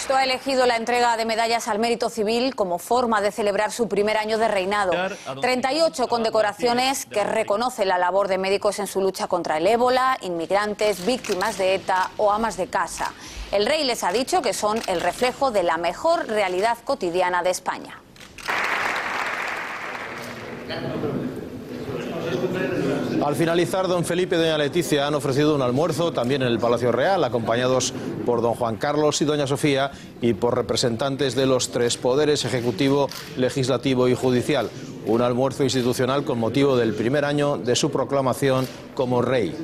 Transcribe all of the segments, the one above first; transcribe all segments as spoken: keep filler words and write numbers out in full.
sexto ha elegido la entrega de medallas al mérito civil como forma de celebrar su primer año de reinado. treinta y ocho condecoraciones que reconocen la labor de médicos en su lucha contra el ébola, inmigrantes, víctimas de ETA o amas de casa. El rey les ha dicho que son el reflejo de la mejor realidad cotidiana de España. Al finalizar, don Felipe y doña Leticia han ofrecido un almuerzo también en el Palacio Real, acompañados por don Juan Carlos y doña Sofía y por representantes de los tres poderes, ejecutivo, legislativo y judicial. Un almuerzo institucional con motivo del primer año de su proclamación como rey.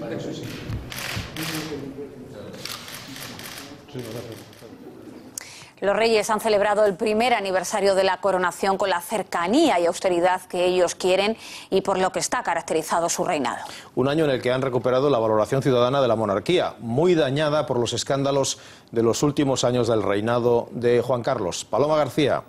Los reyes han celebrado el primer aniversario de la coronación con la cercanía y austeridad que ellos quieren y por lo que está caracterizado su reinado. Un año en el que han recuperado la valoración ciudadana de la monarquía, muy dañada por los escándalos de los últimos años del reinado de Juan Carlos. Paloma García.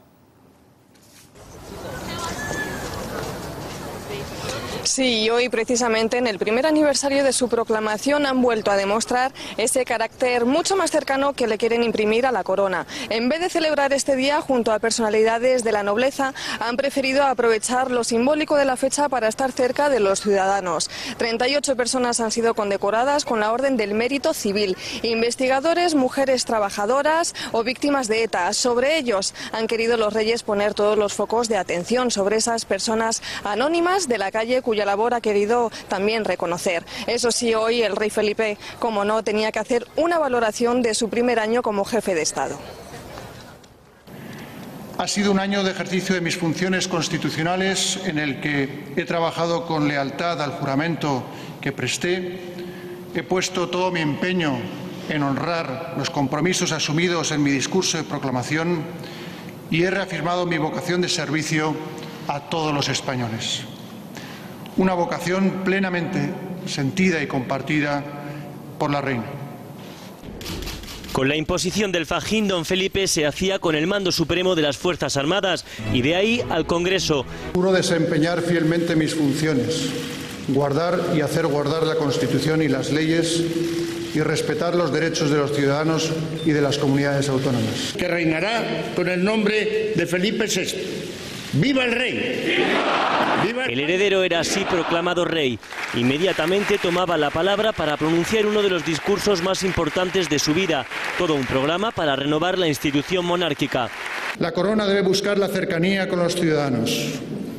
Sí, y hoy precisamente en el primer aniversario de su proclamación han vuelto a demostrar ese carácter mucho más cercano que le quieren imprimir a la corona. En vez de celebrar este día junto a personalidades de la nobleza, han preferido aprovechar lo simbólico de la fecha para estar cerca de los ciudadanos. treinta y ocho personas han sido condecoradas con la Orden del Mérito Civil, investigadores, mujeres trabajadoras o víctimas de ETA. Sobre ellos han querido los reyes poner todos los focos de atención sobre esas personas anónimas de la calle cuya labor ha querido también reconocer. Eso sí, hoy el rey Felipe, como no, tenía que hacer una valoración de su primer año como jefe de Estado. Ha sido un año de ejercicio de mis funciones constitucionales en el que he trabajado con lealtad al juramento que presté, he puesto todo mi empeño en honrar los compromisos asumidos en mi discurso de proclamación y he reafirmado mi vocación de servicio a todos los españoles. Una vocación plenamente sentida y compartida por la reina. Con la imposición del fajín, don Felipe se hacía con el mando supremo de las Fuerzas Armadas y de ahí al Congreso. Juro desempeñar fielmente mis funciones, guardar y hacer guardar la Constitución y las leyes y respetar los derechos de los ciudadanos y de las comunidades autónomas. Que reinará con el nombre de Felipe sexto. ¡Viva el rey! ¡Viva! El heredero era así proclamado rey. Inmediatamente tomaba la palabra para pronunciar uno de los discursos más importantes de su vida, todo un programa para renovar la institución monárquica. La corona debe buscar la cercanía con los ciudadanos,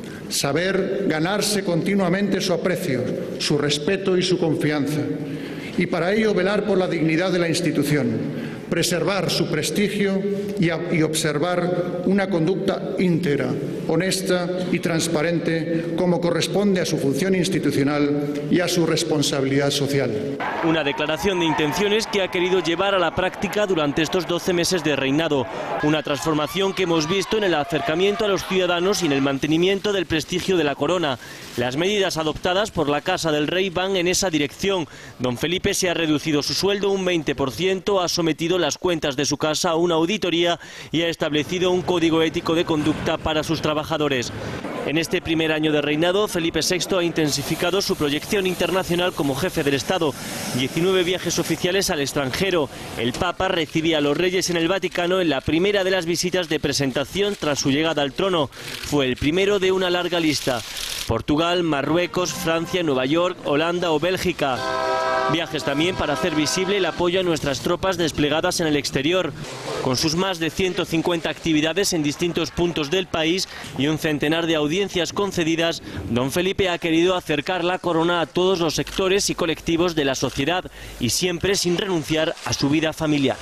saber ganarse continuamente su aprecio, su respeto y su confianza, y para ello velar por la dignidad de la institución, preservar su prestigio y, a, y observar una conducta íntegra, honesta y transparente como corresponde a su función institucional y a su responsabilidad social. Una declaración de intenciones que ha querido llevar a la práctica durante estos doce meses de reinado. Una transformación que hemos visto en el acercamiento a los ciudadanos y en el mantenimiento del prestigio de la corona. Las medidas adoptadas por la Casa del Rey van en esa dirección. Don Felipe se ha reducido su sueldo un veinte por ciento, ha sometido las cuentas de su casa a una auditoría y ha establecido un código ético de conducta para sus trabajadores. En este primer año de reinado, Felipe sexto ha intensificado su proyección internacional como jefe del Estado. diecinueve viajes oficiales al extranjero. El Papa recibía a los reyes en el Vaticano en la primera de las visitas de presentación tras su llegada al trono. Fue el primero de una larga lista. Portugal, Marruecos, Francia, Nueva York, Holanda o Bélgica. Viajes también para hacer visible el apoyo a nuestras tropas desplegadas en el exterior. Con sus más de ciento cincuenta actividades en distintos puntos del país y un centenar de audiencias concedidas, don Felipe ha querido acercar la corona a todos los sectores y colectivos de la sociedad y siempre sin renunciar a su vida familiar.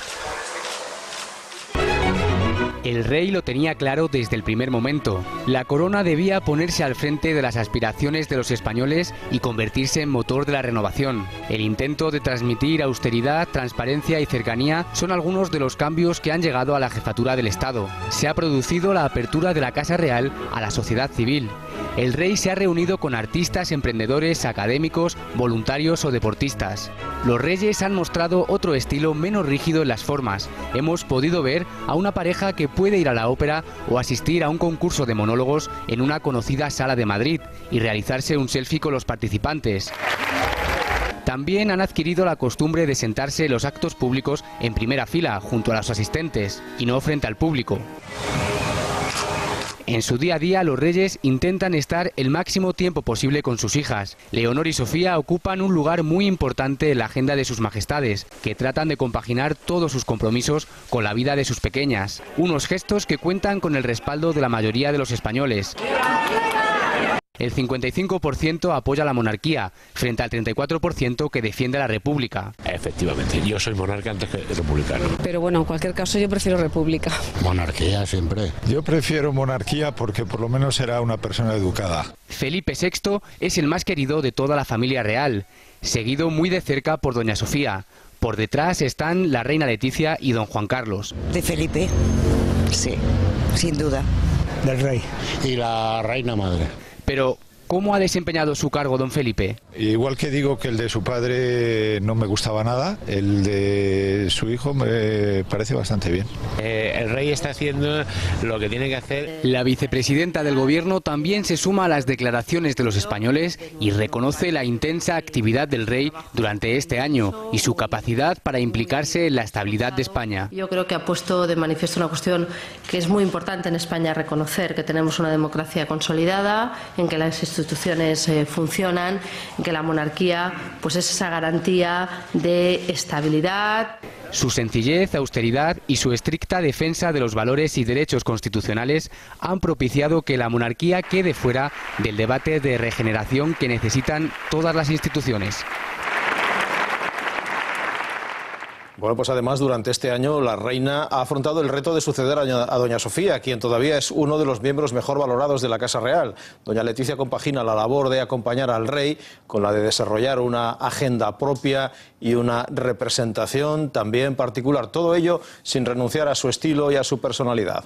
El rey lo tenía claro desde el primer momento. La corona debía ponerse al frente de las aspiraciones de los españoles y convertirse en motor de la renovación. El intento de transmitir austeridad, transparencia y cercanía son algunos de los cambios que han llegado a la jefatura del Estado. Se ha producido la apertura de la Casa Real a la sociedad civil. El rey se ha reunido con artistas, emprendedores, académicos, voluntarios o deportistas. Los reyes han mostrado otro estilo menos rígido en las formas. Hemos podido ver a una pareja que puede ir a la ópera o asistir a un concurso de monólogos en una conocida sala de Madrid y realizarse un selfie con los participantes. También han adquirido la costumbre de sentarse en los actos públicos en primera fila, junto a los asistentes, y no frente al público. En su día a día, los reyes intentan estar el máximo tiempo posible con sus hijas. Leonor y Sofía ocupan un lugar muy importante en la agenda de sus majestades, que tratan de compaginar todos sus compromisos con la vida de sus pequeñas. Unos gestos que cuentan con el respaldo de la mayoría de los españoles. El cincuenta y cinco por ciento apoya la monarquía, frente al treinta y cuatro por ciento que defiende la república. Efectivamente, yo soy monarca antes que republicano. Pero bueno, en cualquier caso yo prefiero república. Monarquía siempre. Yo prefiero monarquía porque por lo menos será una persona educada. Felipe sexto es el más querido de toda la familia real, seguido muy de cerca por doña Sofía. Por detrás están la reina Leticia y don Juan Carlos. De Felipe, sí, sin duda. Del rey. Y la reina madre. Pero, ¿cómo ha desempeñado su cargo don Felipe? Igual que digo que el de su padre no me gustaba nada, el de su hijo me parece bastante bien. Eh, el rey está haciendo lo que tiene que hacer. La vicepresidenta del gobierno también se suma a las declaraciones de los españoles y reconoce la intensa actividad del rey durante este año y su capacidad para implicarse en la estabilidad de España. Yo creo que ha puesto de manifiesto una cuestión que es muy importante en España reconocer, que tenemos una democracia consolidada, en que las instituciones eh, funcionan, que la monarquía pues es esa garantía de estabilidad. Su sencillez, austeridad y su estricta defensa de los valores y derechos constitucionales han propiciado que la monarquía quede fuera del debate de regeneración que necesitan todas las instituciones. Bueno, pues además durante este año la reina ha afrontado el reto de suceder a doña Sofía, quien todavía es uno de los miembros mejor valorados de la Casa Real. Doña Leticia compagina la labor de acompañar al rey con la de desarrollar una agenda propia y una representación también particular. Todo ello sin renunciar a su estilo y a su personalidad.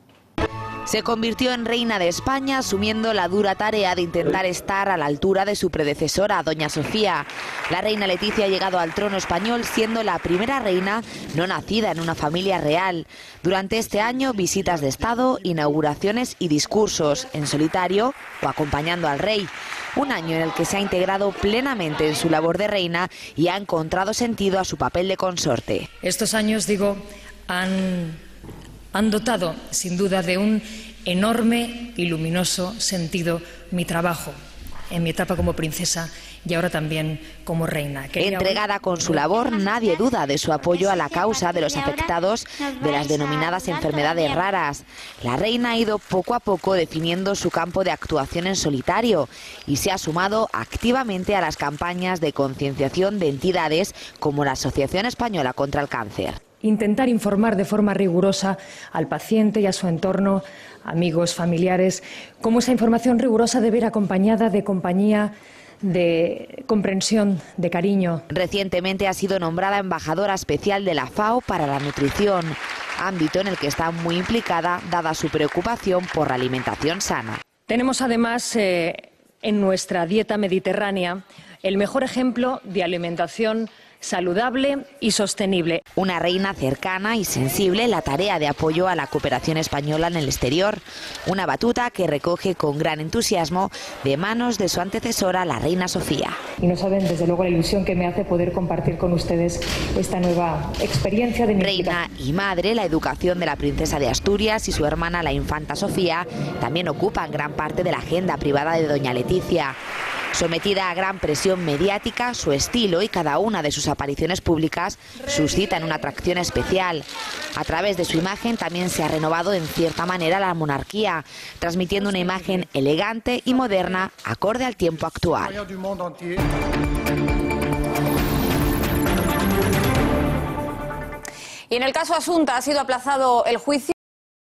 Se convirtió en reina de España asumiendo la dura tarea de intentar estar a la altura de su predecesora, doña Sofía. La reina Leticia ha llegado al trono español siendo la primera reina no nacida en una familia real. Durante este año, visitas de Estado, inauguraciones y discursos, en solitario o acompañando al rey. Un año en el que se ha integrado plenamente en su labor de reina y ha encontrado sentido a su papel de consorte. Estos años, digo, han... han dotado, sin duda, de un enorme y luminoso sentido mi trabajo en mi etapa como princesa y ahora también como reina. Quería Entregada hoy... con su labor, nadie duda de su apoyo a la causa de los afectados de las denominadas enfermedades raras. La reina ha ido poco a poco definiendo su campo de actuación en solitario y se ha sumado activamente a las campañas de concienciación de entidades como la Asociación Española contra el Cáncer. Intentar informar de forma rigurosa al paciente y a su entorno, amigos, familiares, cómo esa información rigurosa debe ir acompañada de compañía, de comprensión, de cariño. Recientemente ha sido nombrada embajadora especial de la FAO para la nutrición, ámbito en el que está muy implicada dada su preocupación por la alimentación sana. Tenemos además eh, en nuestra dieta mediterránea el mejor ejemplo de alimentación saludable y sostenible. Una reina cercana y sensible en la tarea de apoyo a la cooperación española en el exterior. Una batuta que recoge con gran entusiasmo de manos de su antecesora, la reina Sofía. Y no saben, desde luego, la ilusión que me hace poder compartir con ustedes esta nueva experiencia de mi Reina vida. y madre, la educación de la princesa de Asturias y su hermana, la infanta Sofía, también ocupan gran parte de la agenda privada de doña Leticia. Sometida a gran presión mediática, su estilo y cada una de sus apariciones públicas suscitan una atracción especial. A través de su imagen también se ha renovado en cierta manera la monarquía, transmitiendo una imagen elegante y moderna acorde al tiempo actual. Y en el caso Asunta ha sido aplazado el juicio.